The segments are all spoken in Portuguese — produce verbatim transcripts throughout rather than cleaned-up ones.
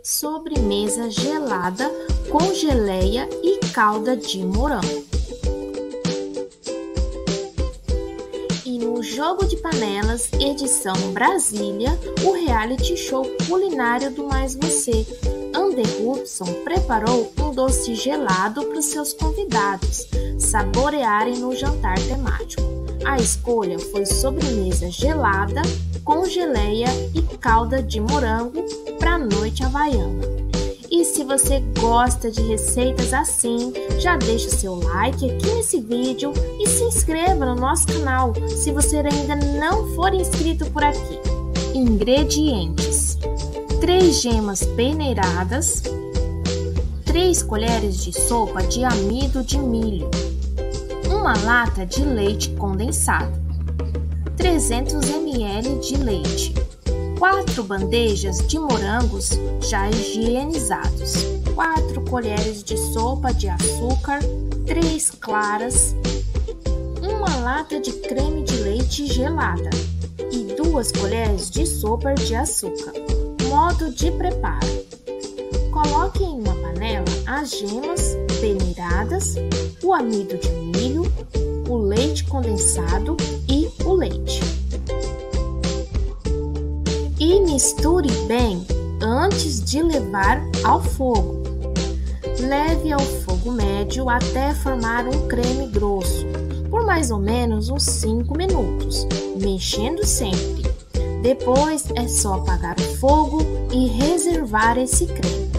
sobremesa gelada com geleia e calda de morango. E no Jogo de Panelas, edição Brasília, o reality show culinário do Mais Você, Ander Hudson preparou um doce gelado para os seus convidados saborearem no jantar temático. A escolha foi sobremesa gelada com geleia e calda de morango para a noite havaiana. E se você gosta de receitas assim, já deixa o seu like aqui nesse vídeo e se inscreva no nosso canal se você ainda não for inscrito por aqui. Ingredientes: três gemas peneiradas, três colheres de sopa de amido de milho, uma lata de leite condensado, trezentos mililitros de leite, quatro bandejas de morangos já higienizados, quatro colheres de sopa de açúcar, três claras, uma lata de creme de leite gelada e duas colheres de sopa de açúcar. Modo de preparo: coloque em uma panela as gemas peneiradas, o amido de milho, o leite condensado e o leite. E misture bem antes de levar ao fogo. Leve ao fogo médio até formar um creme grosso, por mais ou menos uns cinco minutos, mexendo sempre. Depois é só apagar o fogo e reservar esse creme.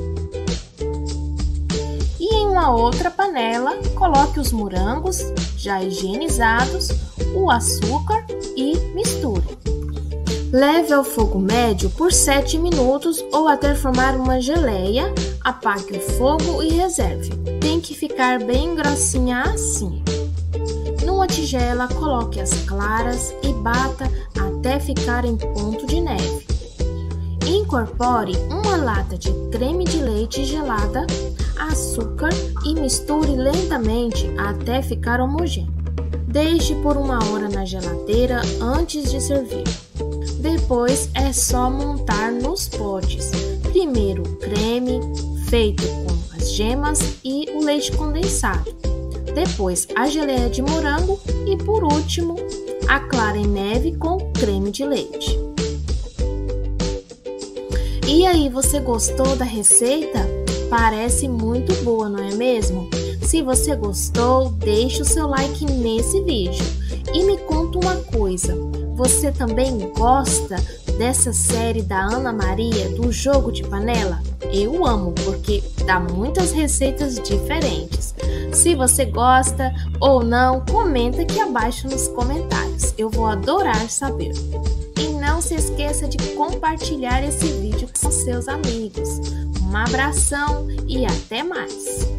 E em uma outra panela, coloque os morangos já higienizados, o açúcar e misture. Leve ao fogo médio por sete minutos ou até formar uma geleia, apague o fogo e reserve. Tem que ficar bem grossinha assim. Numa tigela, coloque as claras e bata até ficar em ponto de neve. Incorpore uma lata de creme de leite gelada, açúcar e misture lentamente até ficar homogêneo. Deixe por uma hora na geladeira antes de servir. Depois é só montar nos potes. Primeiro o creme, feito com as gemas e o leite condensado. Depois a geleia de morango e, por último, a clara em neve com creme de leite. E aí, você gostou da receita? Parece muito boa, não é mesmo? Se você gostou, deixe o seu like nesse vídeo. E me conta uma coisa, você também gosta dessa série da Ana Maria, do Jogo de Panela? Eu amo, porque dá muitas receitas diferentes. Se você gosta ou não, comenta aqui abaixo nos comentários. Eu vou adorar saber. E não se esqueça de compartilhar esse vídeo com seus amigos. Um abração e até mais!